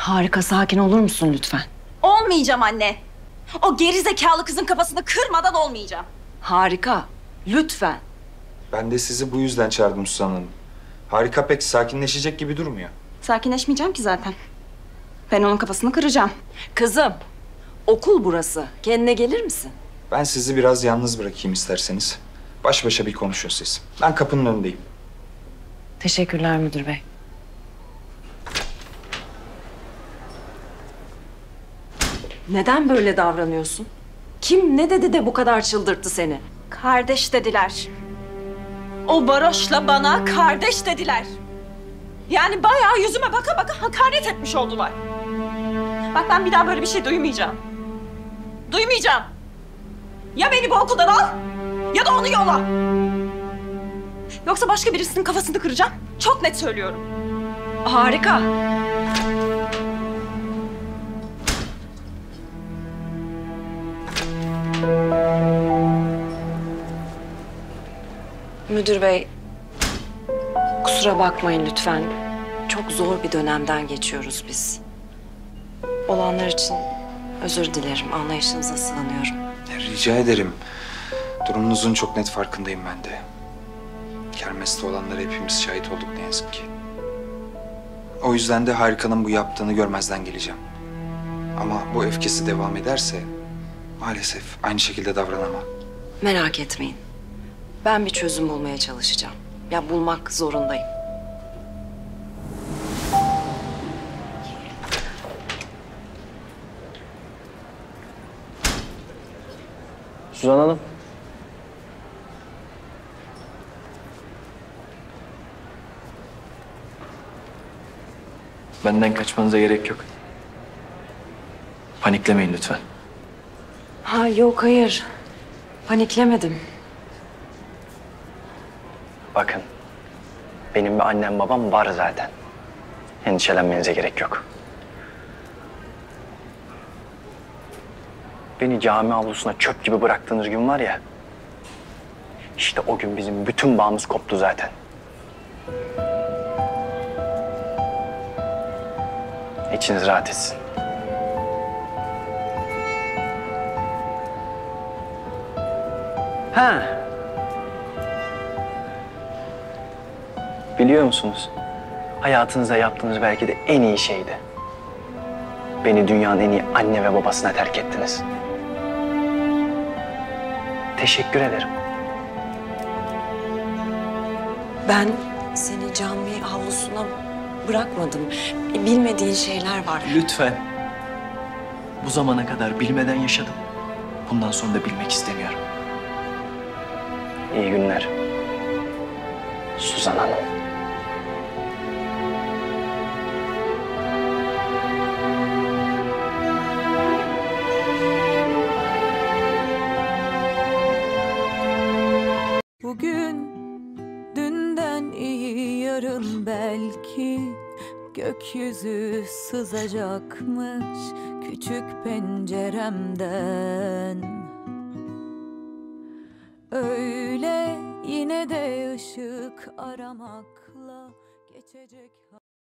Harika, sakin olur musun lütfen? Olmayacağım anne. O gerizekalı kızın kafasını kırmadan olmayacağım. Harika, lütfen. Ben de sizi bu yüzden çağırdım Suzan Hanım. Harika pek sakinleşecek gibi durmuyor. Sakinleşmeyeceğim ki zaten. Ben onun kafasını kıracağım. Kızım, okul burası. Kendine gelir misin? Ben sizi biraz yalnız bırakayım isterseniz. Baş başa bir konuşun siz. Ben kapının önündeyim. Teşekkürler müdür bey. Neden böyle davranıyorsun? Kim ne dedi de bu kadar çıldırttı seni? Kardeş dediler. O varoşla bana kardeş dediler. Yani bayağı yüzüme baka baka hakaret etmiş oldular. Bak ben bir daha böyle bir şey duymayacağım. Duymayacağım. Ya beni bu okuldan al ya da onu yolla. Yoksa başka birisinin kafasını kıracağım. Çok net söylüyorum. Harika. Müdür bey, kusura bakmayın lütfen. Çok zor bir dönemden geçiyoruz biz. Olanlar için özür dilerim, anlayışınıza sığınıyorum. Rica ederim. Durumunuzun çok net farkındayım ben de. Kermeste olanlara hepimiz şahit olduk ne yazık ki. O yüzden de Harika'nın bu yaptığını görmezden geleceğim. Ama bu öfkesi devam ederse maalesef aynı şekilde davranamam. Merak etmeyin. Ben bir çözüm bulmaya çalışacağım. Ya bulmak zorundayım. Suzan Hanım. Benden kaçmanıza gerek yok. Paniklemeyin lütfen. Ha yok, hayır. Paniklemedim. Bakın, benim bir annem babam var zaten. Endişelenmenize gerek yok. Beni cami avlusuna çöp gibi bıraktığınız gün var ya... ...işte o gün bizim bütün bağımız koptu zaten. İçiniz rahat etsin. Ha. Biliyor musunuz? Hayatınızda yaptığınız belki de en iyi şeydi. Beni dünyanın en iyi anne ve babasına terk ettiniz. Teşekkür ederim. Ben seni cami avlusuna bırakmadım. Bilmediğin şeyler var. Lütfen. Bu zamana kadar bilmeden yaşadım. Bundan sonra da bilmek istemiyorum. İyi günler. Suzan Hanım. Bugün dünden iyi, yarın belki gökyüzü sızacakmış küçük penceremden. Öyle yine de ışık aramakla geçecek.